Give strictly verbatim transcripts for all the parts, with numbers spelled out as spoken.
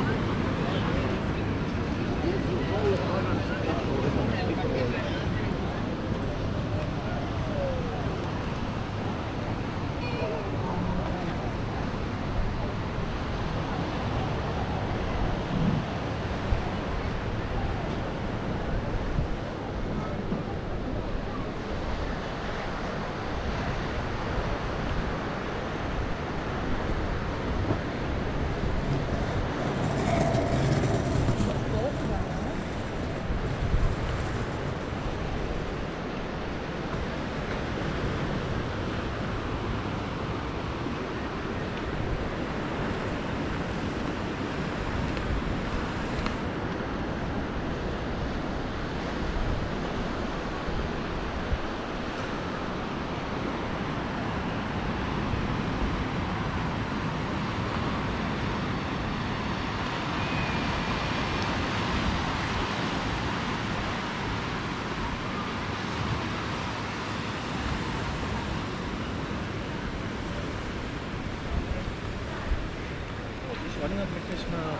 running up Krishna.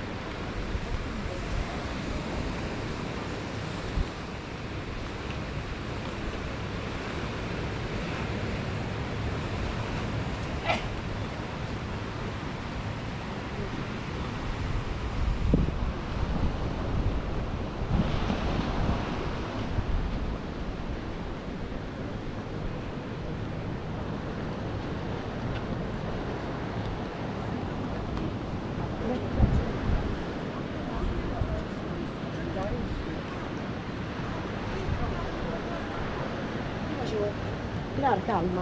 Dai, calma.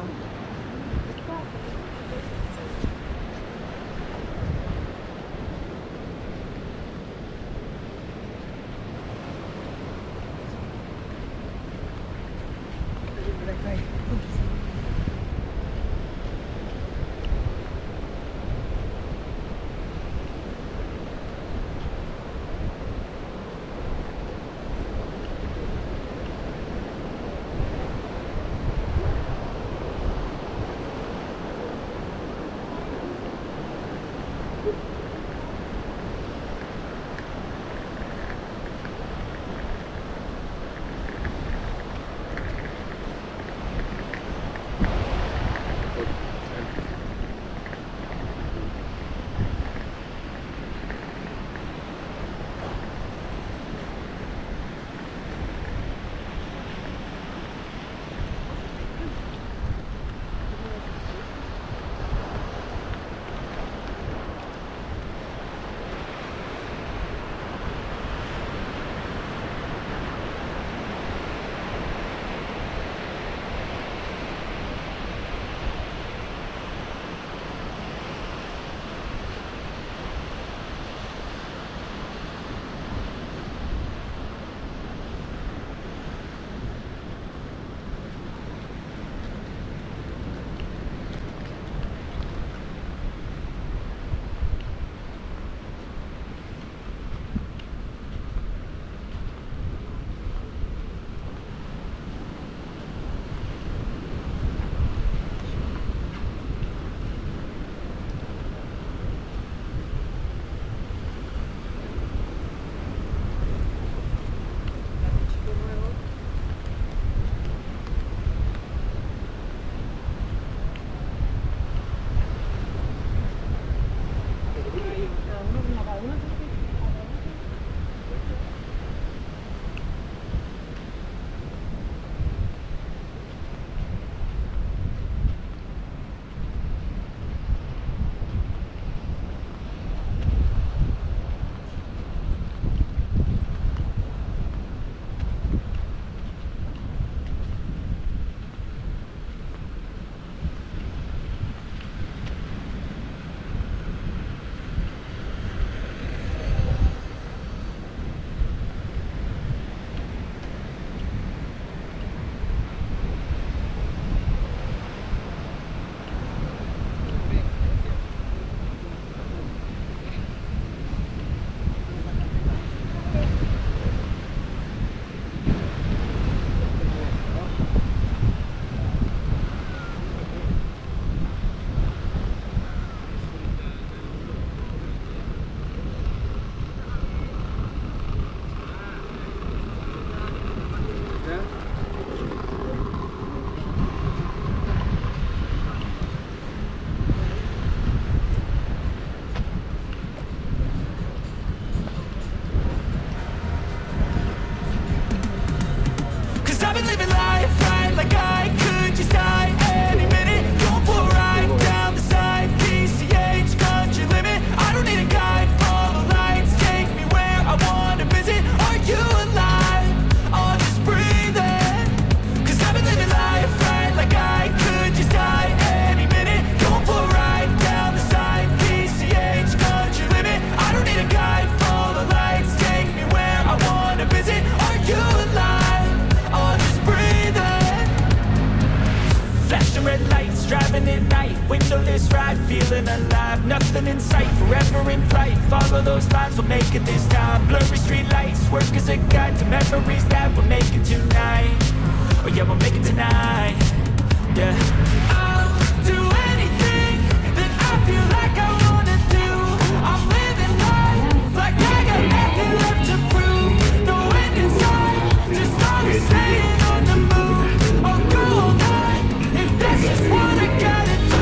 alive, nothing in sight, forever in flight. Follow those lines, we'll make it this time. Blurry street lights, work as a guide to memories that we're making tonight. Oh yeah, we'll make it tonight. Yeah, I'll do anything that I feel like I wanna do. I'm living life like I got nothing left to prove. No end in sight, just always staying on the move. I'll go all night if that's just what I gotta do.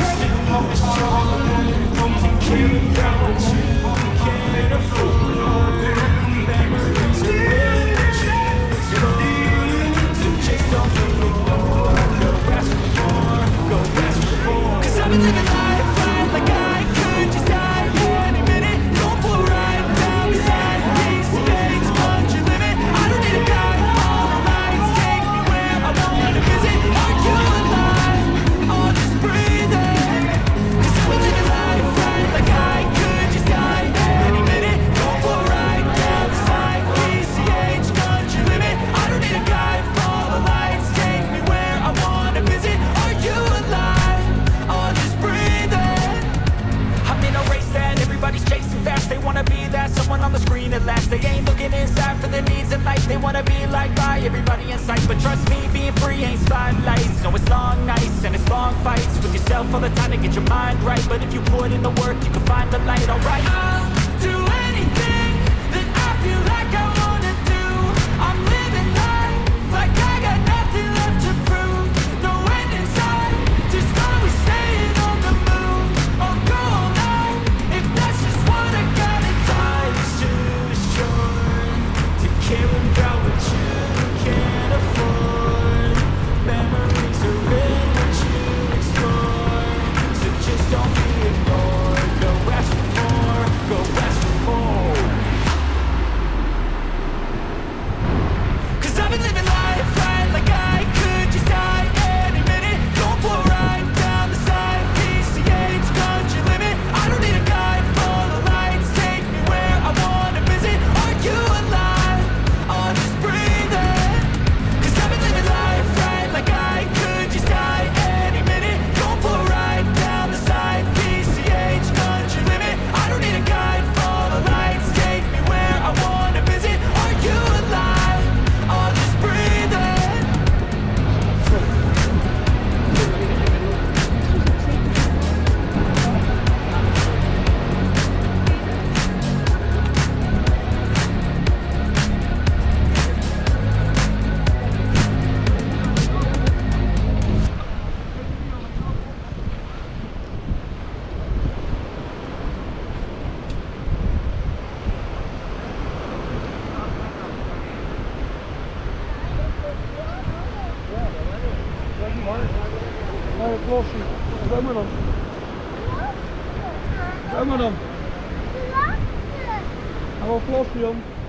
Carry out what you can't afford. Memories are real, but you explode. So just don't ignore. Go ask for more, go ask for more. 'Cause I've been living life right like I could just die any minute. Going for a ride down the side, P C H, country limit. I don't need a guide, all the lights take me where I wanna visit. Are you alive? Or just breathing? 'Cause I've been living life right like I could just die any minute. Going for a ride down the side, P C H, country limit. I don't need a guide, all the lights take me where I wanna visit. Are you alive? Or just breathing? I'm in a race that everybody's chasing fast. They wanna be that someone on the screen at last. They ain't looking inside for their needs in life. They wanna be liked by everybody in sight. But trust me, being free ain't spotlights. No, it's long nights and it's long fights with yourself all the time to get your mind right. But if you put in the work, you can find the light. Alright, I'll do anything that I feel like I wanna do. I'm living life like I got nothing left to prove. No end in sight, just always staying on the move. I'll go all night if that's just what I gotta do. Life's too short to care about what you can't afford. Memories are real, what you explore. So just don't be ignored. Go ask for more, go ask for more. 'Cause I've been living life right like I could just die any minute. Going for a ride down the side, P C H, country limit. I don't need a guide, follow the lights, take me where I wanna visit. Are you alive? Or just breathing? 'Cause I've been living life right like I could just die any minute. Going for a ride down the side, P C H, country limit. I don't need a guide, follow the lights, take me where I wanna visit. Are you alive? Or just breathing? Nee, Flossie. Zwemmen dan. Zwemmen dan. Gaan we Flossie, Jan.